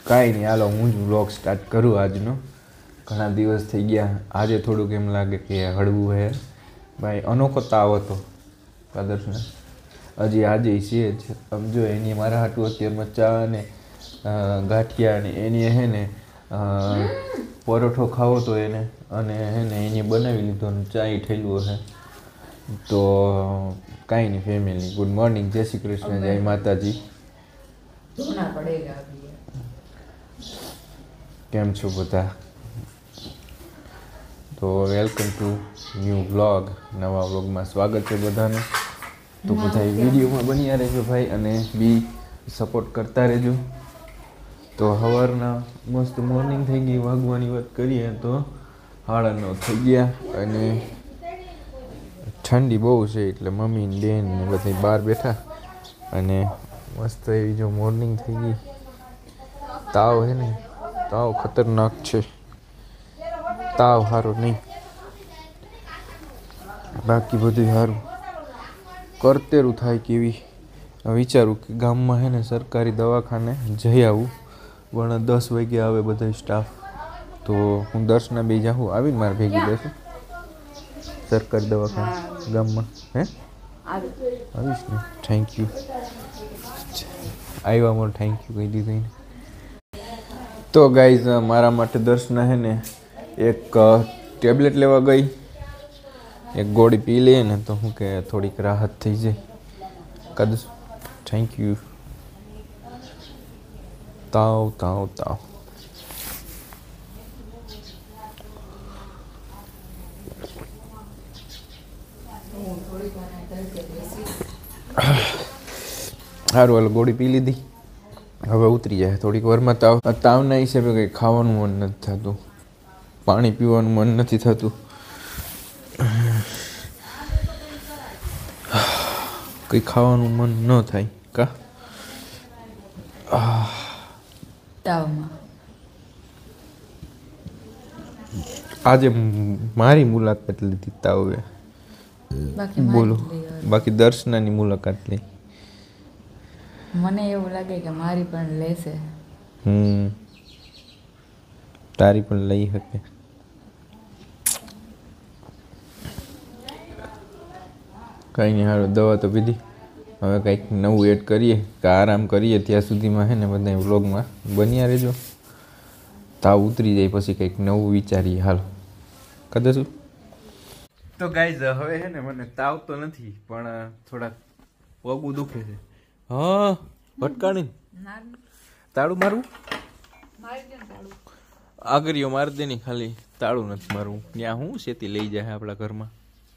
કાંઈ નહીં, હાલો હું જ વ્લોગ સ્ટાર્ટ કરું આજનો. ઘણા દિવસ થઈ ગયા. આજે થોડુંક એમ લાગે કે હળવું હે ભાઈ. અનોખો તાવ હતો આદર્શને, હજી આજે છે જ. સમજો એની મારા હાટું અત્યારમાં ચા અને ગાંઠિયા અને એની હે ને પરોઠો ખાવો તો એને, અને હે ને એને બનાવી લીધો અને ચા ઠેલું હે. તો કાંઈ નહીં ફેમિલી, ગુડ મોર્નિંગ, જય શ્રી કૃષ્ણ, જય માતાજી. કેમ છો બધા? તો વેલકમ ટુ ન્યૂ વ્લોગ. નવા વ્લોગમાં સ્વાગત છે બધાને. તો બધા વિડીયોમાં બન્યા રહેજો ભાઈ, અને બી સપોર્ટ કરતા રહેજો. તો સવારના મસ્ત મોર્નિંગ થઈ ગઈ. વાગવાની વાત કરીએ તો 9:30 થઈ ગયા, અને ઠંડી બહુ છે એટલે મમ્મી ને બેન ને બધા બહાર બેઠા, અને મસ્ત એવી જો મોર્નિંગ થઈ ગઈ. તાવ હે ને, તાવ ખતરનાક છે. તાવ સારું નહીં, બાકી બધું સારું. કરતેરું થાય કેવી. વિચારું કે ગામમાં હે ને સરકારી દવાખાને જઈ આવું, પણ 10 વાગે આવે બધા સ્ટાફ. તો હું 10ના બે જાઉં, આવીને મારે ભેગી દેશું સરકારી દવાખાને ગામમાં. હે આવીશ ને? Thank you. આવ્યા મોર થેન્ક યુ કહી દીધું. તો ગાઈઝ મારા માટે દર્શના હે ને એક ટેબ્લેટ લેવા ગઈ. એક ગોળી પી લઈએ ને તો શું કે થોડીક રાહત થઈ જાય. કદ થેન્ક યુ. તાવ તાવ તાવ. સારું હાલ, ગોળી પી લીધી, હવે ઉતરી જાય થોડીક વારમાં. તાવના હિસાબે કંઈ ખાવાનું મન નથી થતું, પાણી પીવાનું મન નથી થતું, કંઈ ખાવાનું મન ન થાય કા તાવમાં. આજે મારી મુલાકાત લીધી તાવે, બોલો. બાકી દર્શનાની મુલાકાત લઈ. મને એવું લાગે કે મારી પણ લેશે. તારી પણ લઈ શકે. કંઈ નહીં, સારું દવા તો પીધી. હવે કંઈક નવું એડ કરીએ કે આરામ કરીએ. ત્યાં સુધીમાં હે ને બધા વ્લોગમાં બન્યા રહેજો. તાવ ઉતરી જાય પછી કંઈક નવું વિચારીએ. હાલો કદાચ. તો ગાઈઝ હવે હે ને મને તાવ તો નથી, પણ થોડાક પગું દુખે છે. હા ભટકાણી તાળું મારું, આગળીઓ મારી દે ની, ખાલી તાળું નથી મારું. ત્યાં હું શેતી લઈ જાય આપણા ઘરમાં.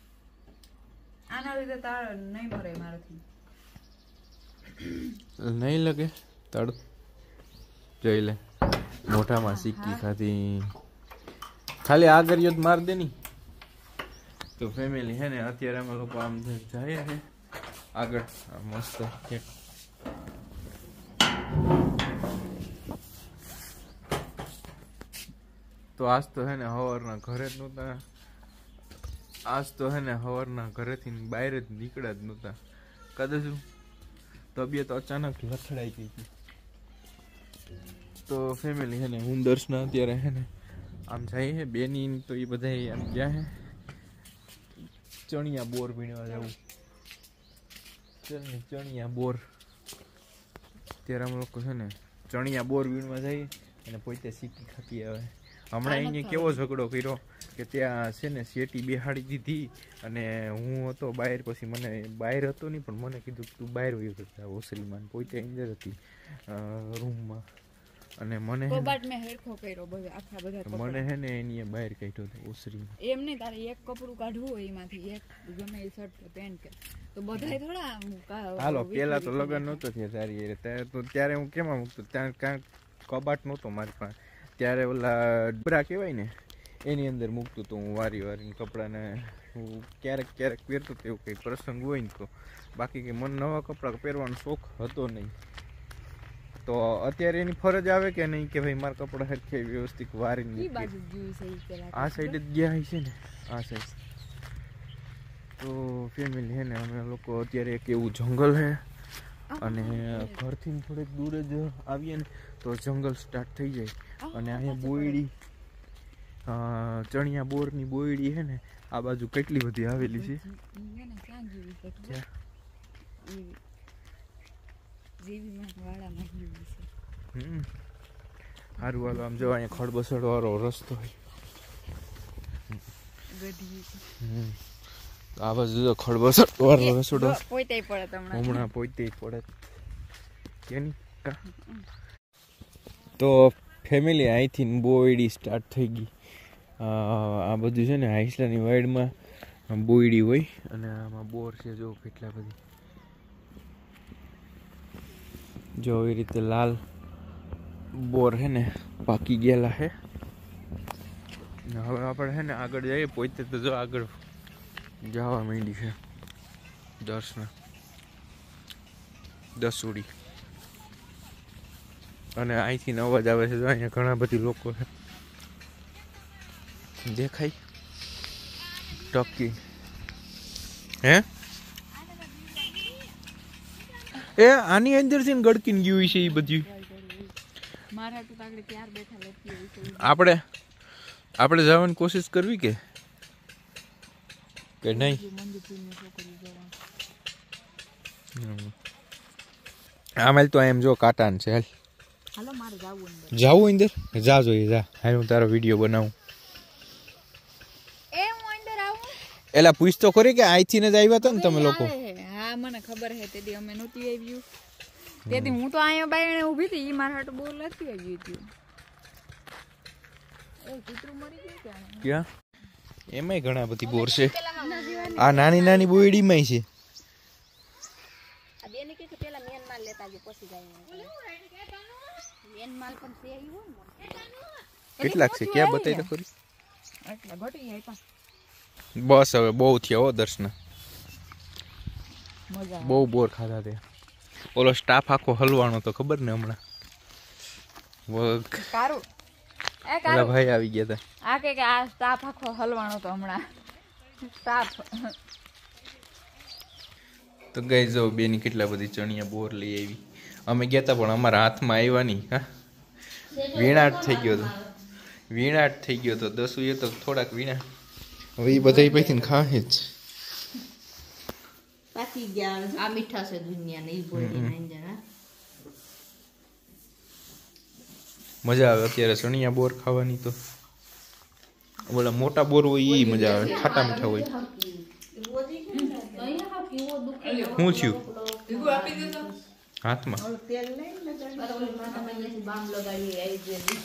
નહીં લગે તાળું. જોઈ લે, મોઢામાં સિક્કી ખાધી, ખાલી આગળીઓ જ માર દે ની. તો ફેમિલી હે ને અત્યારે અમે લોકો આમ જાય છે આગળ મસ્ત. તો આજ તો હે ને સવારના ઘરે જ નહોતા. આજ તો હે ને સવારના ઘરેથી બહાર જ નીકળ્યા જ નહોતા. કદાચ તબિયત અચાનક લથડાઈ ગઈ હતી. તો ફેમિલી હે ને હું દર્શના અત્યારે હે ને આમ જાય છે બેની, તો એ બધા આમ ગયા હે ચણિયા બોર વીણવા જવું. ચણિયા બોર ત્યારે અમે લોકો છે ને ચણિયા બોર વીણવા જઈએ, અને પોતે સિક્કી ખાતી આવે. હમણાં એને કેવો ઝઘડો કર્યો કે ત્યાં છે ને શેટી બેહાડી દીધી, અને હું હતો બહાર. પછી મને બહાર હતો નહીં, પણ મને કીધું તું બહાર વયો જતા ઓસરીમાં. પોતે અંદર હતી રૂમમાં, અને મને હે ને એની બહાર કાઢ્યો હતો ઓસરીમાં. એમ નહીં, તારે એક કપડું કાઢવું હોય એમાંથી એક ગમે એ શર્ટ કે પેન્ટ કે, તો બધાય થોડા. હાલો પેલા તો લગ્ન નહોતો થયા તારી, ત્યારે હું કેમાં મૂકતો, ત્યાં કાંઈ કબાટ નહોતો મારી પાસે. ત્યારે ઓલા ડબરા કહેવાય ને એની અંદર મૂકતું તો હું વારી વારીને કપડાને. હું ક્યારેક ક્યારેક પહેરતો તો, એવું કંઈ પ્રસંગ હોય ને તો. બાકી કે મને નવા કપડાં પહેરવાનો શોખ હતો નહીં. તો અત્યારે એની ફરજ આવે કે નહીં કે ભાઈ મારા કપડાં સરખે વ્યવસ્થિત વારીને. આ સાઈડ જ ગયા છે ને, આ સાઈડ. તો ફેમિલી હે ને અમે લોકો અત્યારે એક એવું જંગલ હે, અને ઘરથી થોડેક દૂર જ આવીએ ને તો જંગલ સ્ટાર્ટ થઈ જાય અને અહીંયા બોયડી ચણિયા બોરની બોયડી છે ને આ બાજુ કેટલી બધી આવેલી છે સારું હાલો આમ જો અહીંયા ખડબસડ વાળો રસ્તો હોય આ બાજુ ખડબસડ વાળો રસ્તો હમણાં પોતે પડે કેની તો ફેમિલી અહીંથી બોયડી સ્ટાર્ટ થઈ ગઈ આ બધું છે ને હાઈસલાની વાઇડમાં બોયડી હોય અને આમાં બોર છે જો કેટલા બધી જો એ રીતે લાલ બોર છે ને પાકી ગયેલા છે હવે આપણે છે ને આગળ જઈએ પોતે તો જો આગળ જવા માંડી છે દસુડી અને અહીંથી અવાજ આવે છે જો અહીંયા ઘણા બધી લોકો છે દેખાય ટકી હે એ આની અંદર છે ને ગડકીને ગયું છે એ બધું આપણે જવાની કોશિશ કરવી કે નહીં આમાં તો એમ જો કાટાન છે હાલ જાવું અંદર જા જોઈએ જા હાલ હું તારો વિડીયો બનાવું એલા પૂછ તો ખરી કે અહીંથી ને જ આવ્યા હતા ને તમે લોકો હા મને ખબર છે તેદી અમે નહોતી આવ્યું તેદી હું તો અહીંયા બાયણે ઊભી હતી ઈ મારા હાટુ બહુ નથી આવી હતી એ કૂતરું મરી ગયું ક્યાં એમાંય ઘણા બધી બોર છે આ નાની નાની બોયડીમાંય છે આ બેને કે પેલા મેન માલ લેતા જો પછી જાય મેન માલ પણ છે આવ્યો કેટલાક છે ક્યાં બતાવી તો ખરી એટલે ઘટી આપ્યા બસ હવે બહુ થયા હો દર્શન મજા બહુ બોર ખાધા તે ઓલો સ્ટાફ આખો હલવાનો તો ખબર ને હમણાં કારું ઓલા ભાઈ આવી ગયા હતા આ કે આ સ્ટાફ આખો હલવાનો તો હમણાં સ્ટાફ તો ગઈ જો બેની કેટલા બધી ચણિયા બોર લઈ આવી અમે ગયા હતા પણ અમારા હાથમાં આવ્યા નહીં હા વીણાટ થઈ ગયો તો દસુ એ તો થોડાક વીણા હવે એ બધા પૈથી ખાહે જ પાકી ગયા આ મીઠા છે દુનિયા ને ઈ બોલી નાઈ જણા મજા આવે અત્યારે ચણિયા બોર ખાવાની તો ઓલા મોટા બોર હોય એ મજા આવે ખાટા મીઠા હોય શું થયું હાથમાં બામ લગાડી આવી ગઈ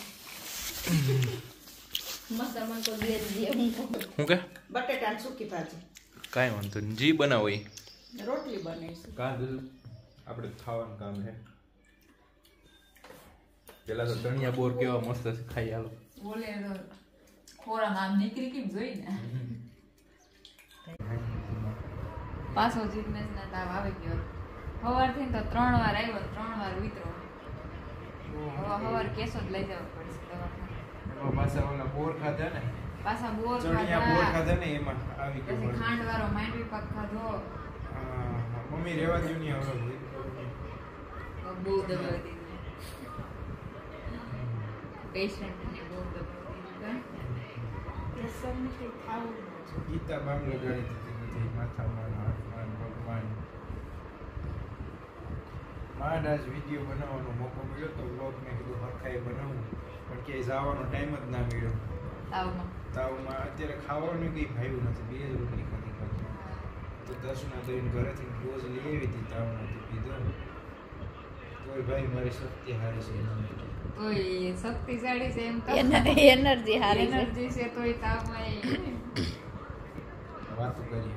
મસાલા તો દે દે હું કે બટેટા સુકી ભાજી કાઈ વાંધો નહીં જી બનાવો એ રોટલી બનાવીશું કાંદલ આપણે ખાવાનું કામ છે પેલા તો ચણિયા બોર કેવા મસ્ત છે ખાઈ આલો બોલે ખોરાક આમ નીકળી કેમ જોઈ ને પાછો જીગ્નેશ ના તાવ આવી ગયો સવારથી તો 3 વાર આવ્યો 3 વાર ઉતરો સવાર કેસો જ લઈ જવો પડશે દવાખાને પાછા ઓલા બોર ખાધા ને પાછા બોર ખાધા ને એમાં આવી ગયો પછી ખાંડ વાળો માંડવી પાક ખાધો મમ્મી રેવા દઉં ને હવે બહુ દવા દીધી પેશન્ટ ને બહુ દવા દીધી ગીતા બામ લગાડી દીધી માથામાં હાથમાં ભગવાન માંડ આજ વિડીયો બનાવવાનો મોકો મળ્યો તો વ્લોગ મેં કીધું હરખાઈ બનાવું પણ ક્યાંય જવાનો ટાઈમ જ ના મળ્યો તાવમાં અત્યારે ખાવાનું કંઈ ભાવ્યું નથી 2 જ રોટલી ખાધી તો દર્શના દઈને ઘરેથી ડોઝ લઈ આવી હતી તાવનો તો પીધો તોય ભાઈ મારી શક્તિ હારી છે ઓય શક્તિશાળી છે એમ તો એનર્જી હારી છે એનર્જી છે તોય તાવમાં વાતો કરીએ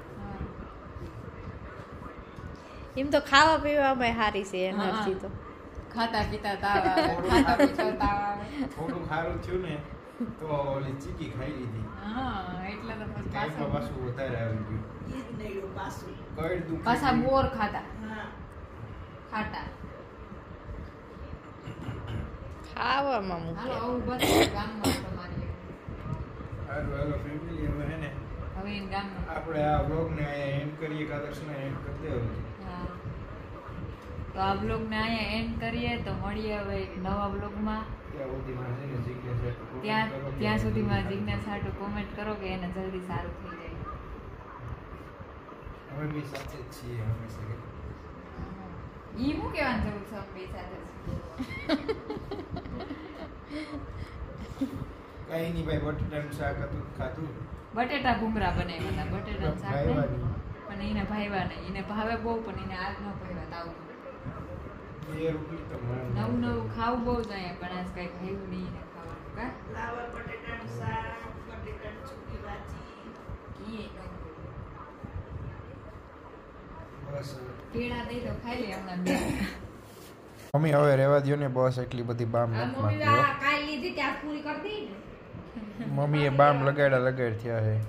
એમ તો ખાવા પીવામાં હારી છે એનર્જી તો ખાતા પીતા તાવ આવે ખાતા પીતા તાવ આવે થોડું ખારું થયું ને તો ઓલી ચીકી ખાઈ લીધી હા એટલે તો પછી કાંઈમાં પાછું વધારે આવી ગયું કઈ દુખ પાછા બોર ખાતા ખાટા ખાવામાં હાલો મૂકે આવું બધું ગામમાં તમારી હારું હાલો ફેમિલી હવે હે ને હવે ગામમાં આપણે આ વ્લોગને એન્ડ કરીએ કાદર્શને એન્ડ કરી દે હા તો આ બ્લોગને અહીંયા એન્ડ કરીએ. તો મળીએ હવે એક નવા બ્લોગમાં. ત્યાં સુધીમાં જિજ્ઞાસ હાટુ કોમેન્ટ કરો કે એને જલ્દી સારું થઈ જાય. અમે બી સાથે જ છીએ હંમેશા. ઈ હું કહેવાનું જરૂર છે બે સાથે કઈ નહીં ભાઈ, બટેટાનું શાક હતું ખાધું. બટેટા ભૂંગરા બનાવ્યા હતા. બટેટાનું શાક નહીં, પણ એને ભાવ્યા નહીં. એને ભાવે બહુ, પણ એને આજ ન ભાવ્યા. આવું નવું નવું ખાવું બહુ જોઈએ, પણ આજ કઈ ખાયું નહીં એને ખાવાનું. કા બટેટાનું શાક, બટેટાની સૂકી ભાજી, ઈ કેળા દઈ તો ખાઈ લે હમણાં બે. મમ્મી હવે રહેવા દો ને, બસ એટલી બધી બામ નથી મારતી. કાલ લીધી ત્યાં પૂરી કરી દઈ ને. મમ્મીએ બામ લગાડ થયા છે.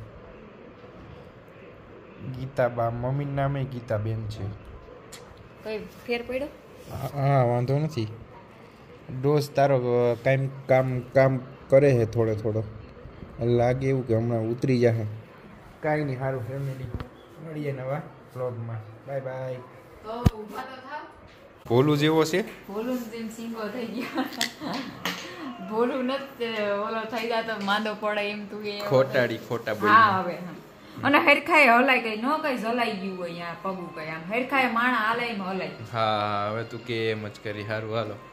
ગીતા બામ, મમ્મીનું નામે ગીતાબેન છે. કઈ ફેર પડ્યો? હા વાંધો નથી. ડોઝ તારો કામ કરે છે થોડો લાગે એવું કે હમણાં ઉતરી જશે. કાંઈ નહીં, સારું ફેમિલી, મળીએ નવા બ્લોગમાં. Bye bye. તો ઊભા તો થાવ. ભોલું જેવો છે, ભોલું જેમ સિંગો થઈ ગયા. ભોલું નથી ઓલો થઈ જાય તો માંદો પડે એમ તું એ ખોટા બોલી. હા હવે અને હેરખાય હલાય કઈ ન કઈ જલાઈ ગયું હોય પગું કઈ આમ હેરખાય માણા હાલે એમ હલાય. હા હવે તું કે એમ જ કરી. સારું હાલો.